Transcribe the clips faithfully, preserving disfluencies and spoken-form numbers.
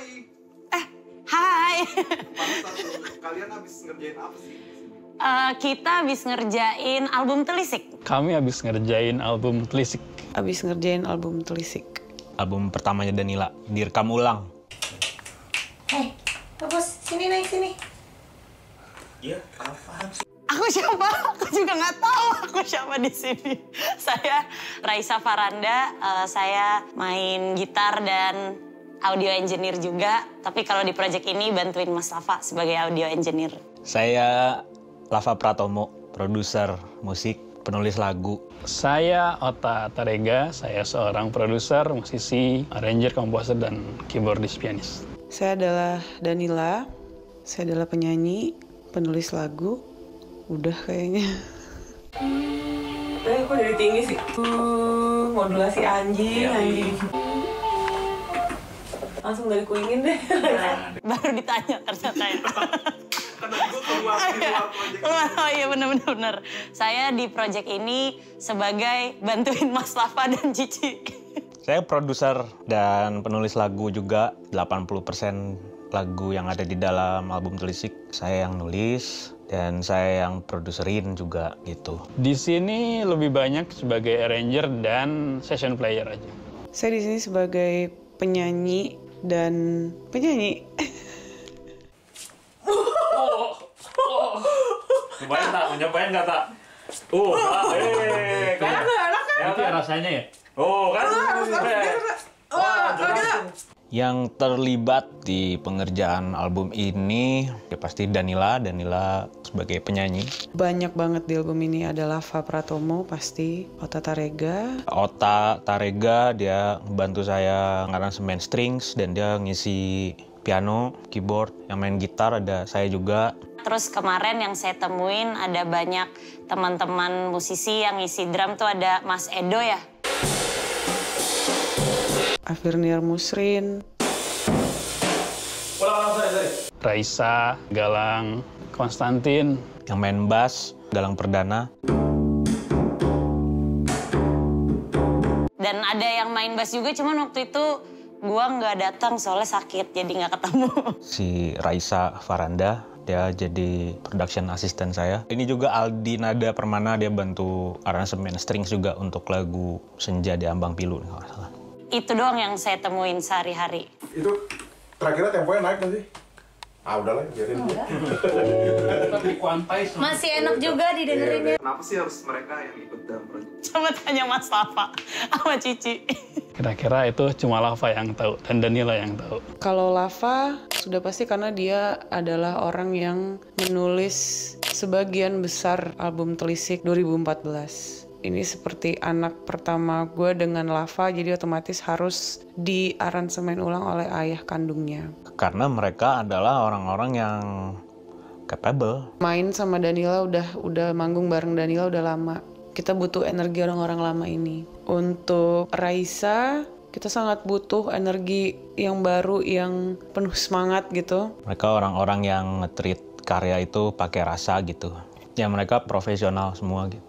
Oi. Eh, hai. Kalian habis ngerjain apa sih? Uh, kita habis ngerjain album Telisik. Kami habis ngerjain album Telisik. Habis ngerjain album Telisik. Album pertamanya Danila, direkam ulang. Hei, bos, sini naik sini. Iya, apaan sih? Aku siapa? Aku juga nggak tahu aku siapa di sini. Saya Raisa Faranda, uh, saya main gitar dan audio engineer juga. Tapi kalau di project ini bantuin Mas Lava sebagai audio engineer. Saya Lava Pratomo, produser musik, penulis lagu. Saya Ota Tarega, saya seorang produser, musisi, arranger, komposer, dan keyboardis pianis. Saya adalah Danila, saya adalah penyanyi, penulis lagu. Udah kayaknya. Eh, kok dari tinggi sih? Uh, modulasi anjing, anjing. Langsung dari kuingin deh. Baru ditanya ternyata ya. Karena gue keluar di luar project. Oh iya benar-benar. Saya di project ini sebagai bantuin Mas Lava dan Cici. Saya produser dan penulis lagu juga. delapan puluh persen lagu yang ada di dalam album Telisik saya yang nulis dan saya yang produserin juga gitu. Di sini lebih banyak sebagai arranger dan session player aja. Saya di sini sebagai penyanyi dan penyanyi. Oh, oh. Nyobain tak? Nyobain nggak tak? Uh, eh, kan? Itu ya rasanya ya? Oh, kan? Wah, Yang terlibat di pengerjaan album ini ya pasti Danila, Danila sebagai penyanyi. Banyak banget di album ini, ada Lava Pratomo pasti, Ota Tarega. Ota Tarega dia bantu saya ngaransemen strings dan dia ngisi piano, keyboard, yang main gitar ada saya juga. Terus kemarin yang saya temuin ada banyak teman-teman musisi yang ngisi drum tuh ada Mas Edo ya. Afirniar Musrin. Raisa, Galang, Konstantin. Yang main bass, Galang Perdana. Dan ada yang main bass juga, cuman waktu itu gua nggak datang soalnya sakit, jadi nggak ketemu. Si Raisa Faranda, dia jadi production assistant saya. Ini juga Aldi Nada Permana, dia bantu aransemen strings juga untuk lagu Senja di Ambang Pilu. Nggak salah. Itu doang yang saya temuin sehari-hari. Itu terakhirnya temponya naik nggak sih? Ah udahlah, biarin. Tapi kuantai Masih enak juga didengerinnya. Kenapa sih harus mereka yang ikut dalam project? Coba tanya Mas Lava sama Cici. Kira-kira itu cuma Lava yang tahu dan Danila yang tahu. Kalau Lava sudah pasti karena dia adalah orang yang menulis sebagian besar album Telisik dua ribu empat belas. Ini seperti anak pertama gue dengan Lava, jadi otomatis harus diaransemen ulang oleh ayah kandungnya. Karena mereka adalah orang-orang yang capable. Main sama Danila udah udah manggung bareng Danila udah lama. Kita butuh energi orang-orang lama ini. Untuk Raisa, kita sangat butuh energi yang baru, yang penuh semangat gitu. Mereka orang-orang yang nge-treat karya itu pakai rasa gitu. Ya mereka profesional semua gitu.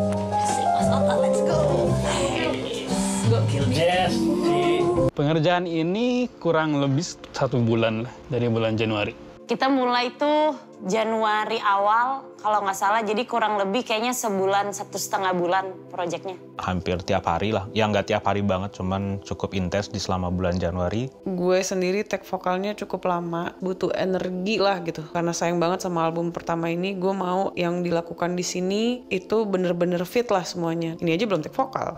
Yes. Pengerjaan ini kurang lebih satu bulan lah, dari bulan Januari. Kita mulai tuh Januari awal, kalau nggak salah, jadi kurang lebih kayaknya sebulan, satu setengah bulan proyeknya. Hampir tiap hari lah, ya nggak tiap hari banget, cuman cukup intens di selama bulan Januari. Gue sendiri take vokalnya cukup lama, butuh energi lah gitu. Karena sayang banget sama album pertama ini, gue mau yang dilakukan di sini itu bener-bener fit lah semuanya. Ini aja belum take vokal.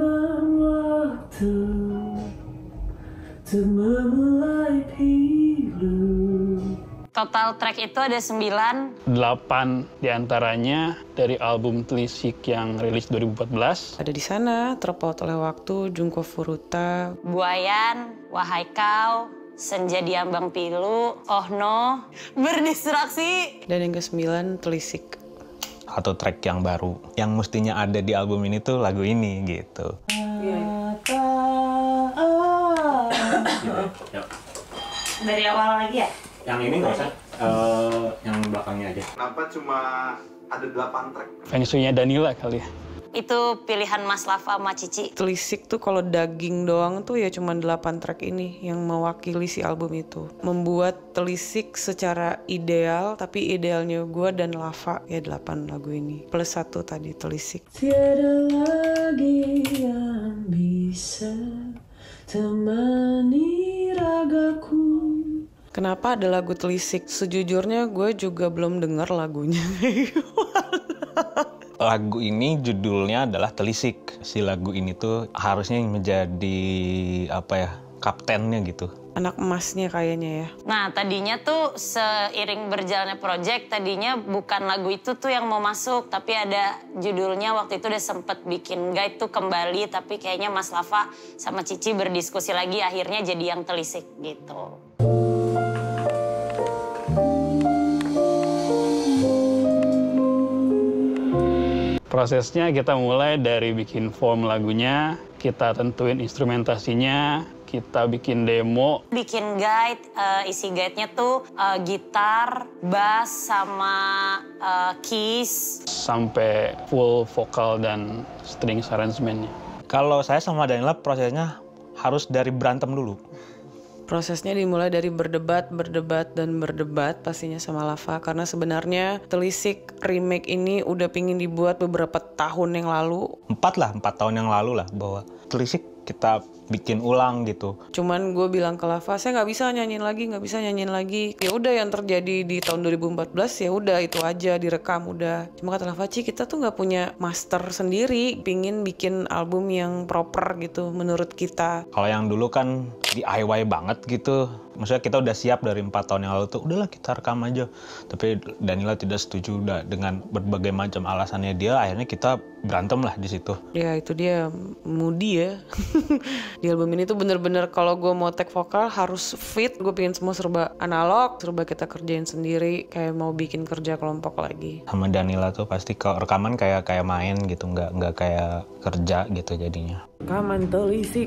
Total track itu ada sembilan. Delapan diantaranya dari album Telisik yang rilis dua ribu empat belas. Ada di sana, Terpaut oleh Waktu, Jungko Furuta, Buayan, Wahai Kau, Senja di Ambang Pilu, Oh No, Berdistraksi. dan yang kesembilan Telisik. Atau track yang baru, yang mestinya ada di album ini tuh lagu ini gitu. Dari awal lagi ya? Yang ini nggak usah, uh, yang belakangnya aja. Kenapa cuma ada delapan track? Feng Shui-nya Danila kali ya. Itu pilihan Mas Lava sama Cici. Telisik tuh kalau daging doang tuh ya cuma delapan track ini yang mewakili si album itu. Membuat Telisik secara ideal, tapi idealnya gue dan Lava ya delapan lagu ini. Plus satu tadi Telisik. Tiada lagi yang bisa temani ragaku. Kenapa ada lagu Telisik? Sejujurnya gue juga belum dengar lagunya. Lagu ini judulnya adalah Telisik. Si lagu ini tuh harusnya menjadi apa ya, kaptennya gitu. Anak emasnya kayaknya ya. Nah tadinya tuh seiring berjalannya project, tadinya bukan lagu itu tuh yang mau masuk. Tapi ada judulnya waktu itu udah sempet bikin guide tuh kembali. Tapi kayaknya Mas Lava sama Cici berdiskusi lagi, akhirnya jadi yang Telisik gitu. Prosesnya kita mulai dari bikin form lagunya, kita tentuin instrumentasinya, kita bikin demo. Bikin guide, uh, isi guide-nya tuh uh, gitar, bass, sama uh, keys. Sampai full vokal dan strings arrangement-nya. Kalau saya sama Danila prosesnya harus dari berantem dulu. Prosesnya dimulai dari berdebat, berdebat, dan berdebat pastinya sama Lava. Karena sebenarnya Telisik remake ini udah pingin dibuat beberapa tahun yang lalu. Empat lah, empat tahun yang lalu lah bahwa Telisik kita bikin ulang gitu. Cuman gue bilang ke Lava, saya nggak bisa nyanyiin lagi, nggak bisa nyanyiin lagi. Ya udah yang terjadi di tahun dua ribu empat belas ya udah itu aja direkam udah. Cuma kata Lava, Ci kita tuh nggak punya master sendiri, pingin bikin album yang proper gitu menurut kita. Kalau yang dulu kan D I Y banget gitu. Maksudnya kita udah siap dari empat tahun yang lalu tuh, udahlah kita rekam aja. Tapi Danila tidak setuju udah dengan berbagai macam alasannya dia, akhirnya kita berantem lah di situ. Ya itu dia, moody ya. Di album ini tuh bener-bener kalau gue mau take vokal harus fit. Gue pengen semua serba analog, serba kita kerjain sendiri, kayak mau bikin kerja kelompok lagi. Sama Danila tuh pasti kalau rekaman kayak kayak main gitu, nggak nggak kayak kerja gitu jadinya. Rekaman Telisik.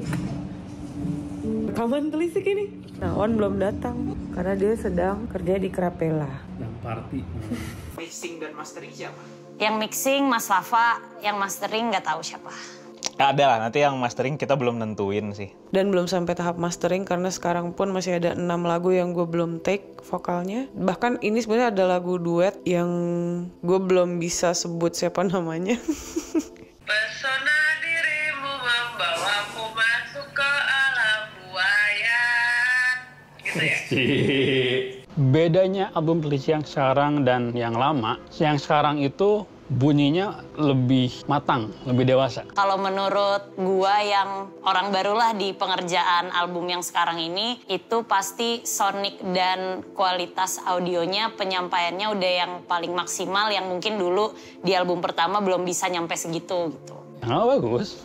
Rekaman Telisik ini. Nah, Wan belum datang karena dia sedang kerja di Krapela. Dan party. Mixing dan mastering siapa? Yang mixing Mas Lava, yang mastering nggak tahu siapa. Ada lah, nanti yang mastering kita belum nentuin sih. Dan belum sampai tahap mastering karena sekarang pun masih ada enam lagu yang gue belum take vokalnya. Bahkan ini sebenarnya ada lagu duet yang gue belum bisa sebut siapa namanya. Pesona dirimu membawaku masuk ke alam buaya. Gitu ya? Bedanya album Telisik yang sekarang dan yang lama, yang sekarang itu bunyinya lebih matang, lebih dewasa. Kalau menurut gua yang orang barulah di pengerjaan album yang sekarang ini, itu pasti sonik dan kualitas audionya, penyampaiannya udah yang paling maksimal, yang mungkin dulu di album pertama belum bisa nyampe segitu gitu. Nah, bagus.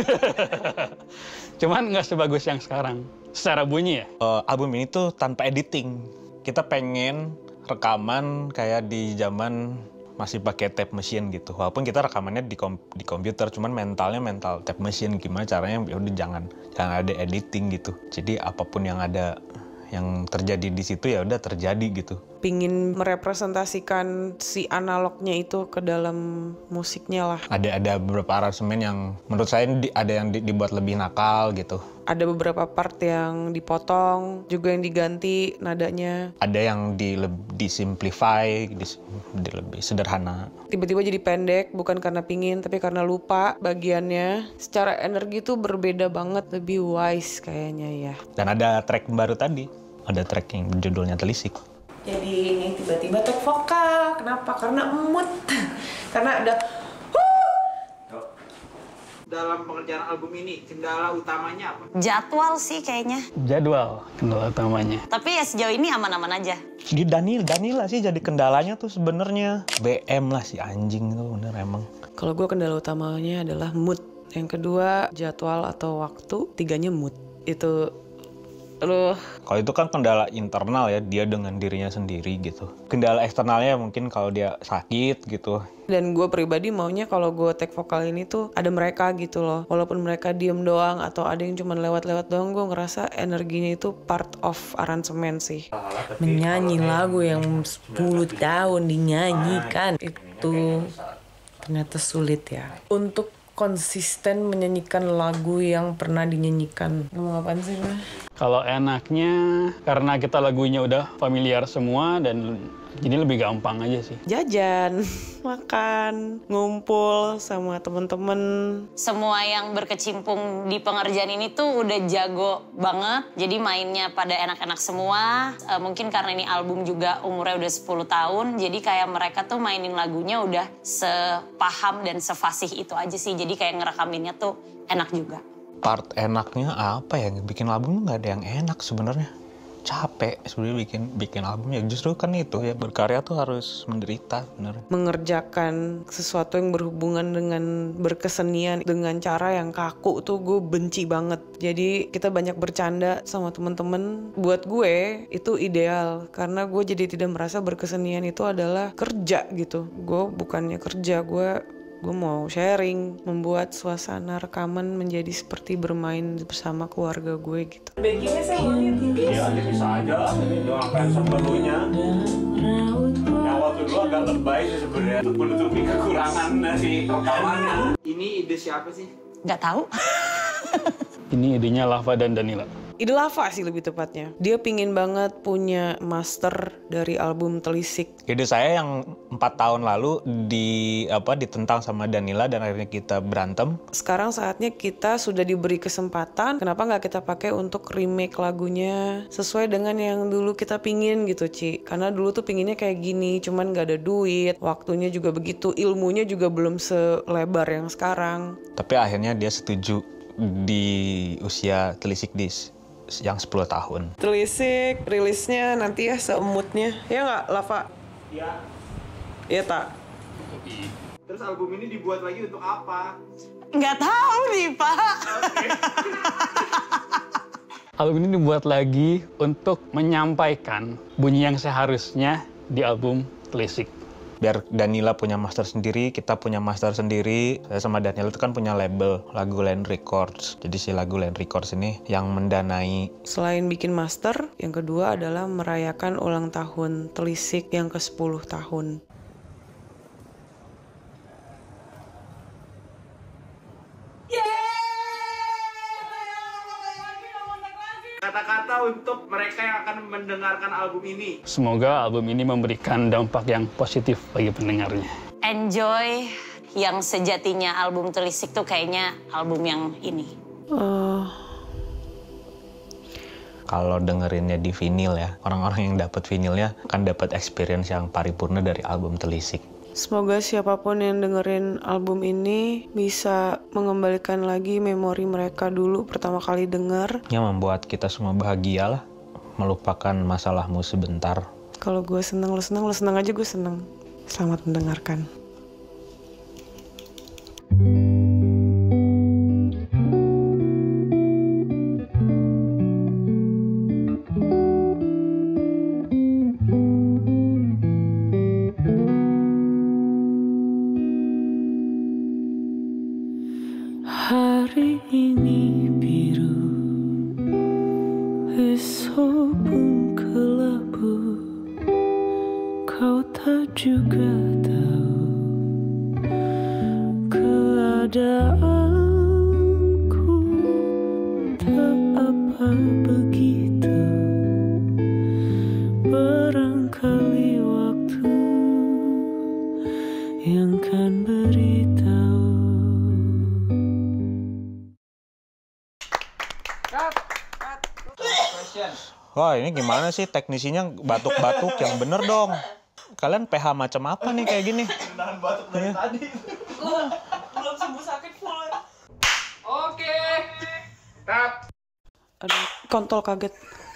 Cuman nggak sebagus yang sekarang. Secara bunyi ya? Uh, album ini tuh tanpa editing. Kita pengen rekaman kayak di zaman masih pakai tape machine gitu. Walaupun kita rekamannya di, kom di komputer, cuman mentalnya mental tape machine. Gimana caranya? Ya udah jangan jangan ada editing gitu. Jadi apapun yang ada yang terjadi di situ ya udah terjadi gitu. Pingin merepresentasikan si analognya itu ke dalam musiknya lah. Ada ada beberapa aransemen yang menurut saya di, ada yang di, dibuat lebih nakal gitu. Ada beberapa part yang dipotong, juga yang diganti nadanya. Ada yang di disimplify, di, di lebih sederhana. Tiba-tiba jadi pendek, bukan karena pingin, tapi karena lupa bagiannya. Secara energi tuh berbeda banget, lebih wise kayaknya ya. Dan ada track baru tadi, ada track yang judulnya Telisik. Jadi ini tiba-tiba take vokal, kenapa? Karena emut, karena udah dalam pengerjaan album ini, kendala utamanya apa? Jadwal sih kayaknya. Jadwal kendala utamanya. Tapi ya sejauh ini aman-aman aja. Di Danil, Danila sih jadi kendalanya tuh sebenarnya B M lah si anjing tuh bener emang. Kalau gue kendala utamanya adalah mood. Yang kedua jadwal atau waktu, tiganya mood. Itu aduh. Kalau itu kan kendala internal ya, dia dengan dirinya sendiri gitu. Kendala eksternalnya mungkin kalau dia sakit gitu. Dan gue pribadi maunya kalau gue take vokal ini tuh ada mereka gitu loh. Walaupun mereka diem doang atau ada yang cuma lewat-lewat doang, gue ngerasa energinya itu part of aransemen sih. Menyanyi lagu yang sepuluh tahun dinyanyikan itu ternyata sulit ya. Untuk konsisten menyanyikan lagu yang pernah dinyanyikan. Ngomong apaan sih, Mbak? Kalau enaknya karena kita lagunya udah familiar semua dan jadi lebih gampang aja sih. Jajan, makan, ngumpul sama temen-temen. Semua yang berkecimpung di pengerjaan ini tuh udah jago banget. Jadi mainnya pada enak-enak semua. E, mungkin karena ini album juga umurnya udah sepuluh tahun. Jadi kayak mereka tuh mainin lagunya udah sepaham dan sefasih itu aja sih. Jadi kayak ngerekaminnya tuh enak juga. Part enaknya apa ya? Bikin album nggak ada yang enak sebenarnya. Capek sebenarnya bikin bikin album ya, justru kan itu ya, berkarya tuh harus menderita bener. Mengerjakan sesuatu yang berhubungan dengan berkesenian dengan cara yang kaku tuh gue benci banget. Jadi kita banyak bercanda sama temen-temen. Buat gue itu ideal karena gue jadi tidak merasa berkesenian itu adalah kerja gitu. Gue bukannya kerja, gue gue mau sharing, membuat suasana rekaman menjadi seperti bermain bersama keluarga gue gitu. Backingnya saya mau lihat ini. Iya, bisa aja. Jangan pengen sebelumnya. Yang waktu dulu agak lebay sih sebenarnya untuk menutupi kekurangan dari rekamannya. Ini ide siapa sih? Nggak tahu. Ini idenya Lava dan Danila. Ide Lava sih lebih tepatnya. Dia pingin banget punya master dari album Telisik. Ide saya yang empat tahun lalu di apa ditentang sama Danila dan akhirnya kita berantem. Sekarang saatnya kita sudah diberi kesempatan. Kenapa nggak kita pakai untuk remake lagunya sesuai dengan yang dulu kita pingin gitu, Ci? Karena dulu tuh pinginnya kayak gini, cuman nggak ada duit, waktunya juga begitu, ilmunya juga belum selebar yang sekarang. Tapi akhirnya dia setuju di usia Telisik Dis yang sepuluh tahun. Telisik, rilisnya nanti ya seemutnya. Ya nggak, Lava? Iya. Iya, tak? Terus album ini dibuat lagi untuk apa? Nggak tahu nih, Pak. Album ini dibuat lagi untuk menyampaikan bunyi yang seharusnya di album Telisik. Biar Danila punya master sendiri, kita punya master sendiri. Saya sama Danila itu kan punya label Lagu Land Records. Jadi si Lagu Land Records ini yang mendanai. Selain bikin master, yang kedua adalah merayakan ulang tahun Telisik yang ke sepuluh tahun. Kata-kata untuk mereka yang akan mendengarkan album ini. Semoga album ini memberikan dampak yang positif bagi pendengarnya. Enjoy, yang sejatinya album Telisik tuh kayaknya album yang ini. Uh, Kalau dengerinnya di vinyl ya, orang-orang yang dapat vinylnya akan dapat experience yang paripurna dari album Telisik. Semoga siapapun yang dengerin album ini bisa mengembalikan lagi memori mereka dulu pertama kali denger. Yang membuat kita semua bahagia lah, melupakan masalahmu sebentar. Kalau gue seneng, lo seneng, lo seneng aja gue seneng. Selamat mendengarkan. Hari ini biru, esok pun kelabu. Kau tak juga tahu keadaanku tak apa begitu. Barangkali waktu yang kan beritahu. Wah, ini gimana sih teknisinya batuk-batuk yang bener dong. Kalian P H macam apa nih kayak gini? Nahan batuk dari tadi. Belum sembuh sakit full. Oke. Tap. Aduh, kontol kaget.